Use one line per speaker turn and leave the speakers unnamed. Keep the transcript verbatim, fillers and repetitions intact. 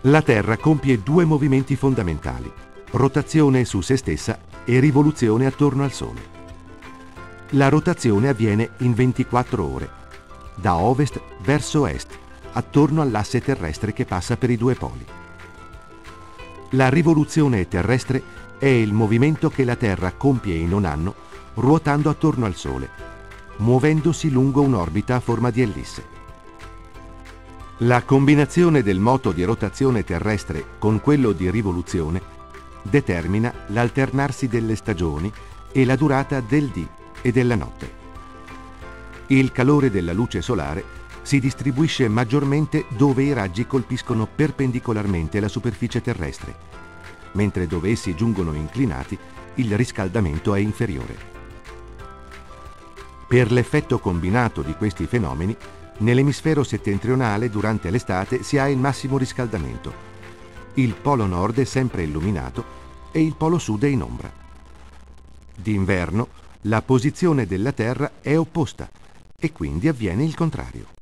La Terra compie due movimenti fondamentali: rotazione su se stessa e rivoluzione attorno al Sole. La rotazione avviene in ventiquattro ore, da ovest verso est, attorno all'asse terrestre che passa per i due poli. La rivoluzione terrestre è il movimento che la Terra compie in un anno ruotando attorno al Sole, muovendosi lungo un'orbita a forma di ellisse. La combinazione del moto di rotazione terrestre con quello di rivoluzione determina l'alternarsi delle stagioni e la durata del dì e della notte. Il calore della luce solare si distribuisce maggiormente dove i raggi colpiscono perpendicolarmente la superficie terrestre, mentre dove essi giungono inclinati il riscaldamento è inferiore. Per l'effetto combinato di questi fenomeni, nell'emisfero settentrionale durante l'estate si ha il massimo riscaldamento. Il polo nord è sempre illuminato e il polo sud è in ombra. D'inverno la posizione della Terra è opposta e quindi avviene il contrario.